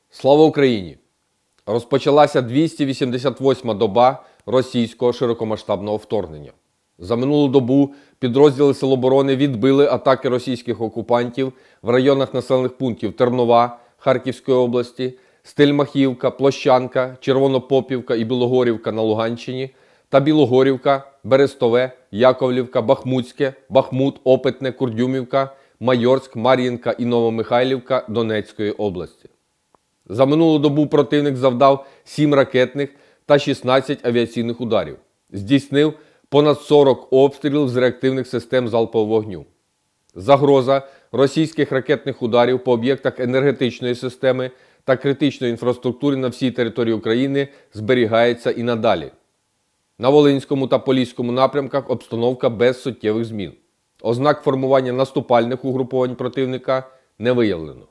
Слава Україні! Розпочалася 288-ма доба російського широкомасштабного вторгнення. За минулу добу підрозділи Сил оборони відбили атаки російських окупантів в районах населених пунктів Тернова Харківської області, Стельмахівка, Площанка, Червонопопівка і Білогорівка на Луганщині та Білогорівка, Берестове, Яковлівка, Бахмутське, Бахмут, Опитне, Курдюмівка, Майорськ, Мар'їнка і Новомихайлівка Донецької області. За минулу добу противник завдав 7 ракетних та 16 авіаційних ударів. Здійснив понад 40 обстрілів з реактивних систем залпового вогню. Загроза російських ракетних ударів по об'єктах енергетичної системи та критичної інфраструктури на всій території України зберігається і надалі. На Волинському та Поліському напрямках обстановка без суттєвих змін. Ознак формування наступальних угруповань противника не виявлено.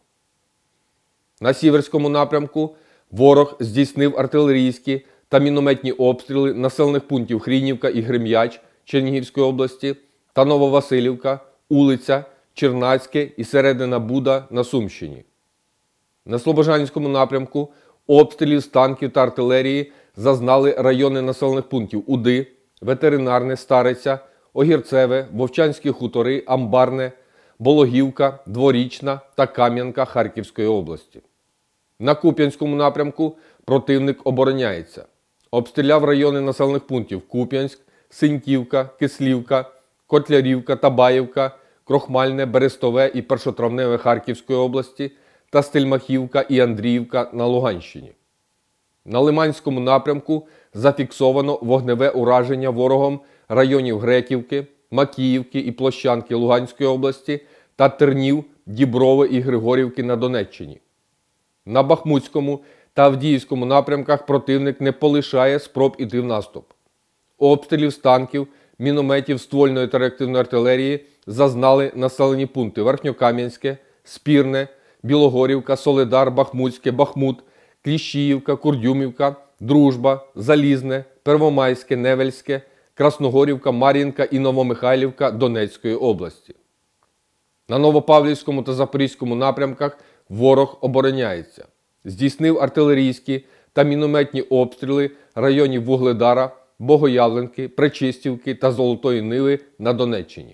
На Сіверському напрямку ворог здійснив артилерійські та мінометні обстріли населених пунктів Хрінівка і Грем'яч Чернігівської області та Нововасилівка, Улиця, Чернацьке і Середина Буда на Сумщині. На Слобожанському напрямку обстрілів з танків та артилерії зазнали райони населених пунктів Уди, Ветеринарне, Стариця, Огірцеве, Вовчанські хутори, Амбарне, Бологівка, Дворічна та Кам'янка Харківської області. На Куп'янському напрямку противник обороняється. Обстріляв райони населених пунктів Куп'янськ, Синьківка, Кислівка, Котлярівка, Табаївка, Крохмальне, Берестове і Першотравневе Харківської області та Стельмахівка і Андріївка на Луганщині. На Лиманському напрямку зафіксовано вогневе ураження ворогом районів Греківки, Макіївки і Площанки Луганської області та Тернів, Діброви і Григорівки на Донеччині. На Бахмутському та Авдіївському напрямках противник не полишає спроб іти в наступ. Обстрілів з танків, мінометів, ствольної та реактивної артилерії зазнали населені пункти Верхньокам'янське, Спірне, Білогорівка, Солидар, Бахмутське, Бахмут, Кліщіївка, Курдюмівка, Дружба, Залізне, Первомайське, Невельське, Красногорівка, Мар'їнка і Новомихайлівка Донецької області. На Новопавлівському та Запорізькому напрямках ворог обороняється. Здійснив артилерійські та мінометні обстріли районів Вугледара, Богоявленки, Пречистівки та Золотої Ниви на Донеччині.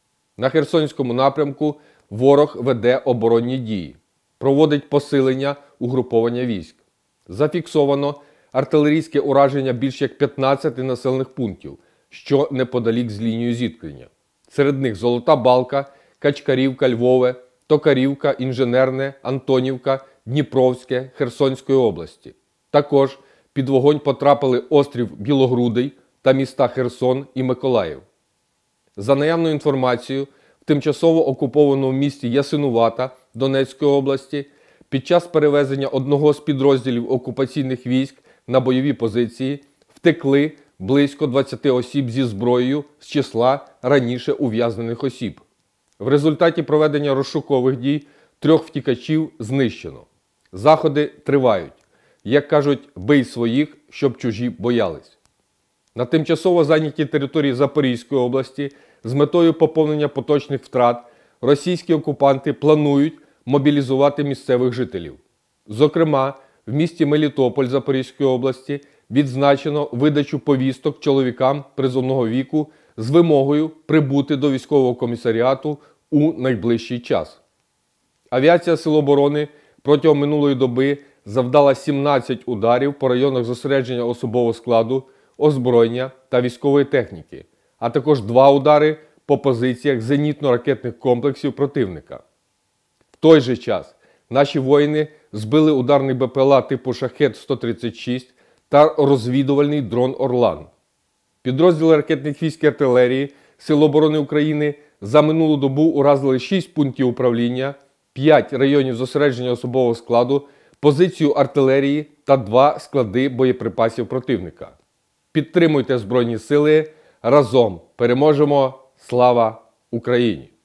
На Херсонському напрямку ворог веде оборонні дії. Проводить посилення угруповання військ. Зафіксовано артилерійське ураження більш як 15 населених пунктів, що неподалік з лінією зіткнення. Серед них Золота Балка, Качкарівка, Львове, Токарівка, Інженерне, Антонівка, Дніпровське, Херсонської області. Також під вогонь потрапили острів Білогрудий та міста Херсон і Миколаїв. За наявною інформацією, в тимчасово окупованому місті Ясинувата Донецької області під час перевезення одного з підрозділів окупаційних військ на бойові позиції втекли близько 20 осіб зі зброєю з числа раніше ув'язнених осіб. В результаті проведення розшукових дій 3 втікачів знищено. Заходи тривають. Як кажуть, бий своїх, щоб чужі боялись. На тимчасово зайнятій території Запорізької області з метою поповнення поточних втрат російські окупанти планують мобілізувати місцевих жителів. Зокрема, в місті Мелітополь Запорізької області відзначено видачу повісток чоловікам призовного віку з вимогою прибути до військового комісаріату у найближчий час. Авіація Сил оборони протягом минулої доби завдала 17 ударів по районах зосередження особового складу, озброєння та військової техніки, а також 2 удари по позиціях зенітно-ракетних комплексів противника. В той же час наші воїни збили ударний БПЛА типу «Шахед-136» та розвідувальний дрон «Орлан». Підрозділи ракетних військ і артилерії Сил оборони України за минулу добу уразили 6 пунктів управління, 5 районів зосередження особового складу, позицію артилерії та 2 склади боєприпасів противника. Підтримуйте Збройні Сили. Разом переможемо! Слава Україні!